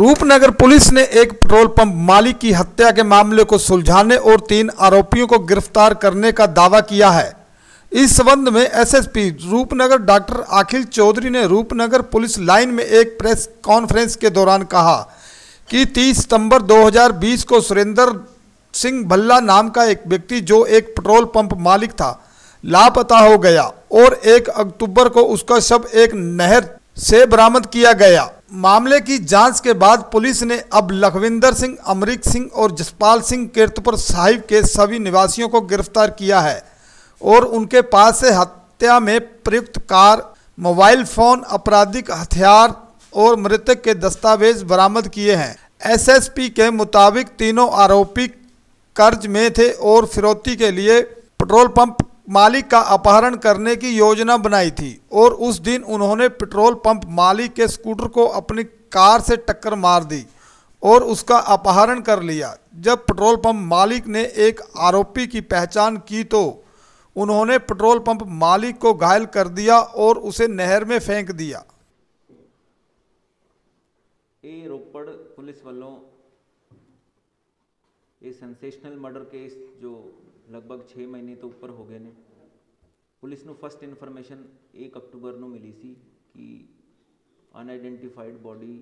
Rupnagar police ने एक petrol pump मालिक की हत्या के मामले को सुलझाने और 3 आरोपियों को गिरफ्तार करने का दावा किया है। इस संबंध में एसएसपी रूपनगर डॉक्टर अखिल चौधरी ने रूपनगर पुलिस लाइन में एक प्रेस कॉन्फ्रेंस के दौरान कहा कि 30 सितंबर 2020 को सुरेंद्र सिंह भल्ला नाम का एक व्यक्ति जो एक पेट्रोल पंप मालिक था लापता हो गया और 1 अक्टूबर को उसका शव एक नहर से बरामद किया गया। मामले की जांच के बाद पुलिस ने अब लखविंदर सिंह, अमरीक सिंह और जसपाल सिंह कीर्तपुर साहिब के सभी निवासियों को गिरफ्तार किया है और उनके पास से हत्या में प्रयुक्त कार, मोबाइल फोन, आपराधिक हथियार और मृतक के दस्तावेज बरामद किए हैं। एसएसपी के मुताबिक तीनों आरोपी कर्ज में थे और फिरौती के लिए पेट्रोल पंप मालिक का अपहरण करने की योजना बनाई थी और उस दिन उन्होंने पेट्रोल पंप मालिक के स्कूटर को अपनी कार से टक्कर मार दी और उसका अपहरण कर लिया। जब पेट्रोल पंप मालिक ने एक आरोपी की पहचान की तो उन्होंने पेट्रोल पंप मालिक को घायल कर दिया और उसे नहर में फेंक दिया। ਇਹ ਰੋਪੜ ਪੁਲਿਸ ਵੱਲੋਂ ਇਹ ਸੈਂਸੇਸ਼ਨਲ ਮਰਡਰ ਕੇਸ ਜੋ ਲਗਭਗ 6 ਮਹੀਨੇ ਤੋਂ ਉੱਪਰ ਹੋ ਗਏ ਨੇ, ਪੁਲਿਸ ਨੂੰ ਫਸਟ ਇਨਫੋਰਮੇਸ਼ਨ 1 ਅਕਤੂਬਰ ਨੂੰ ਮਿਲੀ ਸੀ ਕਿ ਅਨਆਈਡੈਂਟੀਫਾਈਡ ਬੋਡੀ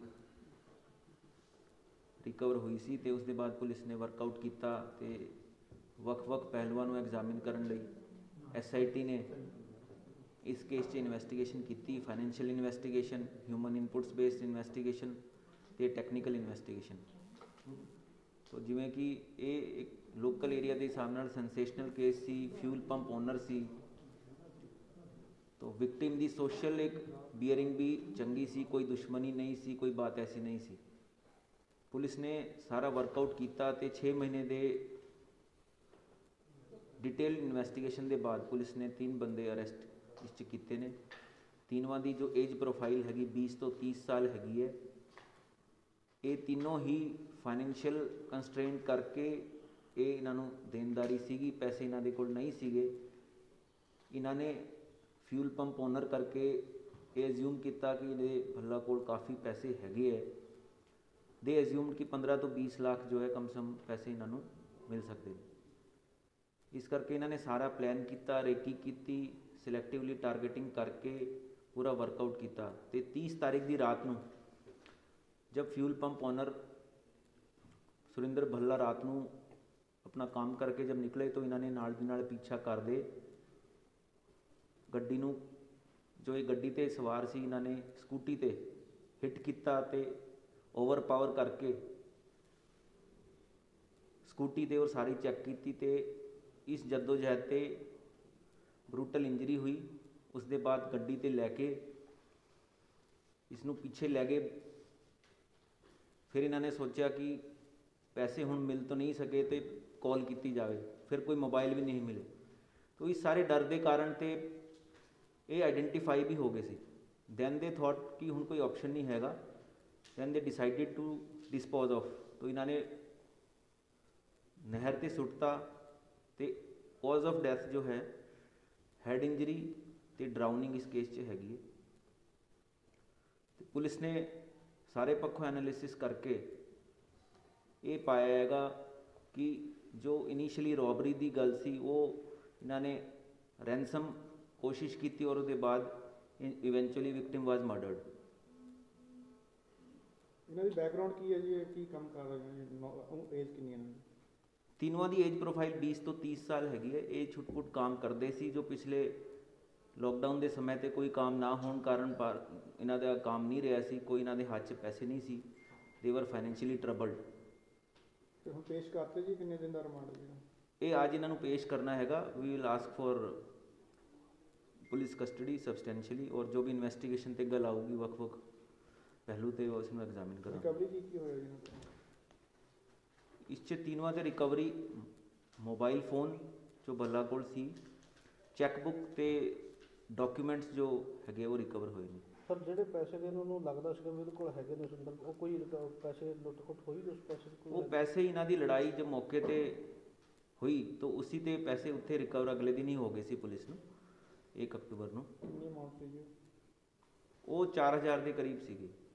ਰਿਕਵਰ ਹੋਈ ਸੀ ਤੇ ਉਸ ਦੇ ਬਾਅਦ ਪੁਲਿਸ ਨੇ ਵਰਕਆਊਟ ਕੀਤਾ ਤੇ ਵੱਖ-ਵੱਖ ਪਹਿਲੂਆਂ ਨੂੰ ਐਗਜ਼ਾਮਿਨ ਕਰਨ ਲਈ ਐਸਆਈਟੀ ਨੇ ਇਸ ਕੇਸ 'ਚ ਇਨਵੈਸਟੀਗੇਸ਼ਨ ਕੀਤੀ। Financial investigation, human inputs based investigation ਤੇ ਟੈਕਨੀਕਲ ਇਨਵੈਸਟੀਗੇਸ਼ਨ। तो जिमें कि ये एक लोकल एरिया के हिसाब नाल सेंसेशनल केस सी, फ्यूल पंप ओनर सी, तो विक्टिम की सोशल एक बियरिंग भी चंगी सी, कोई दुश्मनी नहीं सी, कोई बात ऐसी नहीं सी। पुलिस ने सारा वर्कआउट किया तो 6 महीने के डिटेल इन्वेस्टिगेशन के बाद पुलिस ने 3 बंदे अरेस्ट इस किए ने। तीनों की जो एज प्रोफाइल हैगी 20 तो 30 साल हैगी है। ये तीनों ही फाइनैंशियल कंस्ट्रेंट करके ये इन्हों देनदारी सीगी, पैसे इन्हों के कोल नहीं सीगे। इन्होंने फ्यूल पंप ओनर करके ये एज्यूम किया कि ये भल्ला कोल काफ़ी पैसे हैगे है। दे एज्यूम कि 15 तो 20 लाख जो है कम से कम पैसे इन्हों मिल सकते हैं। इस करके इन्होंने सारा प्लान किया, रेकी की, सिलैक्टिवली टारगेटिंग करके पूरा वर्कआउट किया। तो 30 तारीख की रात को जब fuel pump owner Surinder Bhalla रात को अपना काम करके जब निकले तो इन्होंने नाल दी नाल पीछा कर दे गड्डी नूं, जो ये गड्डी ते सवार सी, इन्होंने स्कूटी ते हिट किया ते ओवर पावर करके स्कूटी ते और सारी चैक की ते इस जद्दोजहद ते ब्रूटल इंजरी हुई। उस दे बाद गड्डी ते लैके इसनूं पीछे लै गए। फिर इन्होंने सोचा कि पैसे हुण मिल तो नहीं सके तो कॉल की जाए, फिर कोई मोबाइल भी नहीं मिले। तो इस सारे डर के कारण तो ये आइडेंटिफाई भी हो गए सी। दैन दे थॉट कि हुण कोई ऑप्शन नहीं हैगा। Then they decided to dispose of. तो इन्होंने नहर ते सुटता तो कॉज ऑफ डैथ जो है हैड इंजरी तो ड्राउनिंग इस केस च हैगी है। पुलिस ने सारे पक्षों एनालिसिस करके ये पाया हैगा कि जो इनिशियली रॉबरी की गल सी वो इन्होंने रैंसम कोशिश की और उसके बाद इवेंचुअली विक्टिम वाज मर्डर्ड। इन्होंने बैकग्राउंड की है जी, की काम कर रहे हैं, एज कितनी है? तीनों की एज प्रोफाइल 20 तो 30 साल हैगी है। ये छुटपुट काम करते सी जो पिछले लॉकडाउन के समय ते कोई काम ना होने कारण पर इन्हों का काम नहीं रहा सी, कोई इन्हों के हाथ च पैसे नहीं सी, दे वर फाइनैंशियली ट्रबल्ड। तो हम पेश करते जी कितने दिन का रिमांड है? ये आज इन्हों पेश करना हैगा। We will ask for police custody substantially और जो भी इन्वेस्टिगेशन ते गल आऊगी वक्-वक् पहलू तो उसमें एग्जामिन करें। रिकवरी की होएगी इस तीनों से रिकवरी मोबाइल फोन जो भल्ला कोल सी, चैकबुक ते डॉक्यूमेंट्स जो है वो रिकवर होए ने। सर जो पैसे ने उन्होंने लगता है मेरे को है सुंदर वो कोई पैसे लुट-खुट हुई उस पैसे वो पैसे इन्हों की लड़ाई जब मौके पर हुई तो उसी ते पैसे उत्थे रिकवर अगले दिन ही हो गए सी पुलिस नूं 1 अक्टूबर नूं। कितनी अमाउंट सी जी? वो 4000 के करीब सी।